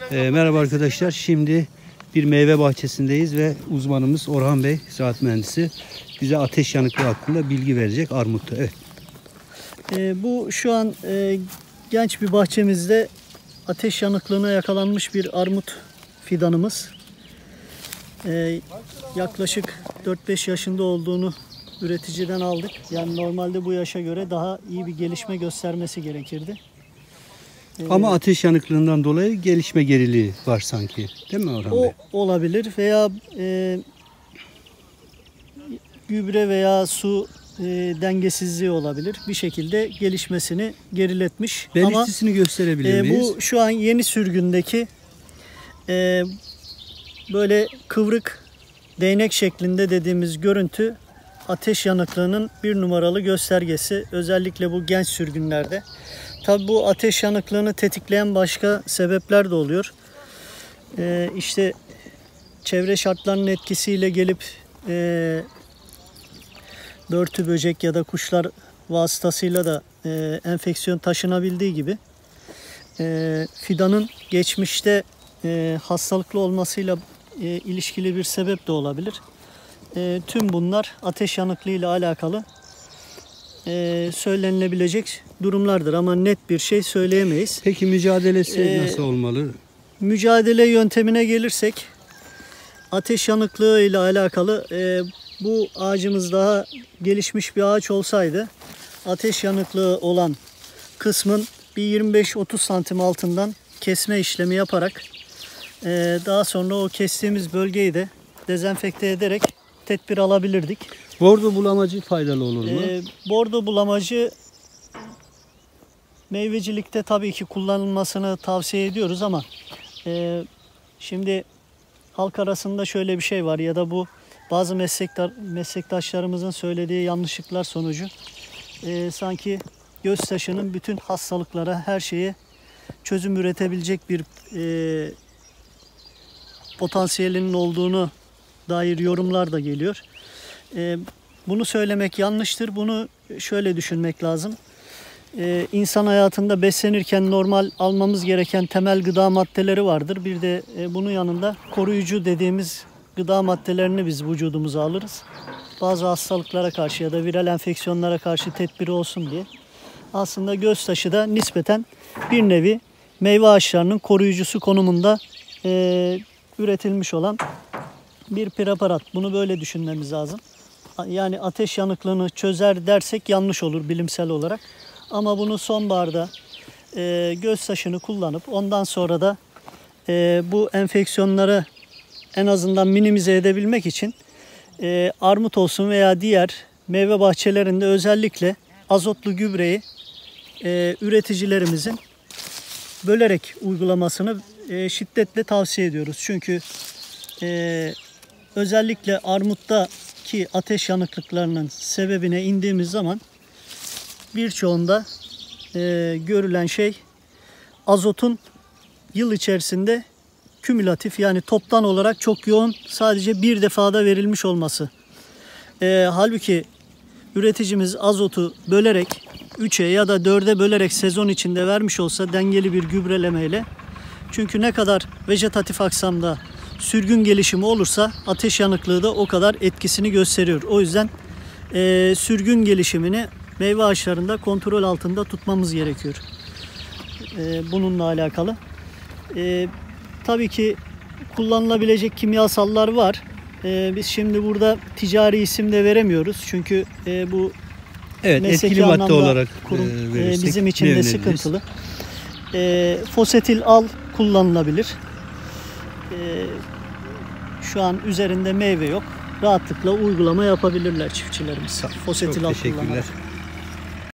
Merhaba arkadaşlar. Şimdi bir meyve bahçesindeyiz ve uzmanımız Orhan Bey, ziraat mühendisi, bize ateş yanıklığı hakkında bilgi verecek. Armut'ta. Evet. Bu şu an genç bir bahçemizde ateş yanıklığına yakalanmış bir armut fidanımız. Yaklaşık 4-5 yaşında olduğunu üreticiden aldık. Yani normalde bu yaşa göre daha iyi bir gelişme göstermesi gerekirdi. Ama ateş yanıklığından dolayı gelişme geriliği var sanki. Değil mi Orhan Bey? Olabilir veya gübre veya su dengesizliği olabilir. Bir şekilde gelişmesini geriletmiş. Belirtisini gösterebilir miyiz? Bu şu an yeni sürgündeki böyle kıvrık değnek şeklinde dediğimiz görüntü ateş yanıklığının bir numaralı göstergesi. Özellikle bu genç sürgünlerde. Tabi bu ateş yanıklığını tetikleyen başka sebepler de oluyor. İşte çevre şartlarının etkisiyle gelip börtü, böcek ya da kuşlar vasıtasıyla da enfeksiyon taşınabildiği gibi fidanın geçmişte hastalıklı olmasıyla ilişkili bir sebep de olabilir. Tüm bunlar ateş yanıklığı ile alakalı söylenilebilecek durumlardır ama net bir şey söyleyemeyiz. Peki mücadelesi nasıl olmalı? Mücadele yöntemine gelirsek ateş yanıklığı ile alakalı bu ağacımız daha gelişmiş bir ağaç olsaydı ateş yanıklığı olan kısmın bir 25-30 santim altından kesme işlemi yaparak daha sonra o kestiğimiz bölgeyi de dezenfekte ederek tedbir alabilirdik. Bordo bulamacı faydalı olur mu? Bordo bulamacı meyvecilikte tabii ki kullanılmasını tavsiye ediyoruz ama şimdi halk arasında şöyle bir şey var ya da bu bazı meslektaşlarımızın söylediği yanlışlıklar sonucu sanki göztaşının bütün hastalıklara, her şeye çözüm üretebilecek bir potansiyelinin olduğunu dair yorumlar da geliyor. Bunu söylemek yanlıştır. Bunu şöyle düşünmek lazım. İnsan hayatında beslenirken normal almamız gereken temel gıda maddeleri vardır. Bir de bunun yanında koruyucu dediğimiz gıda maddelerini biz vücudumuza alırız. Bazı hastalıklara karşı ya da viral enfeksiyonlara karşı tedbiri olsun diye. Aslında göztaşı da nispeten bir nevi meyve ağaçlarının koruyucusu konumunda üretilmiş olan bir preparat. Bunu böyle düşünmemiz lazım. Yani ateş yanıklığını çözer dersek yanlış olur bilimsel olarak. Ama bunu sonbaharda göztaşını kullanıp ondan sonra da bu enfeksiyonları en azından minimize edebilmek için armut olsun veya diğer meyve bahçelerinde özellikle azotlu gübreyi üreticilerimizin bölerek uygulamasını şiddetle tavsiye ediyoruz. Çünkü özellikle armuttaki ateş yanıklıklarının sebebine indiğimiz zaman birçoğunda görülen şey azotun yıl içerisinde kümülatif yani toptan olarak çok yoğun sadece bir defada verilmiş olması. Halbuki üreticimiz azotu bölerek 3'e ya da 4'e bölerek sezon içinde vermiş olsa dengeli bir gübrelemeyle, çünkü ne kadar vejetatif aksamda sürgün gelişimi olursa ateş yanıklığı da o kadar etkisini gösteriyor. O yüzden sürgün gelişimini meyve ağaçlarında kontrol altında tutmamız gerekiyor. Bununla alakalı. Tabii ki kullanılabilecek kimyasallar var. Biz şimdi burada ticari isim de veremiyoruz. Çünkü bu etkili madde olarak bizim için de sıkıntılı. Fosetil al kullanılabilir. Şu an üzerinde meyve yok. Rahatlıkla uygulama yapabilirler çiftçilerimiz. Fosetil al kullanarak.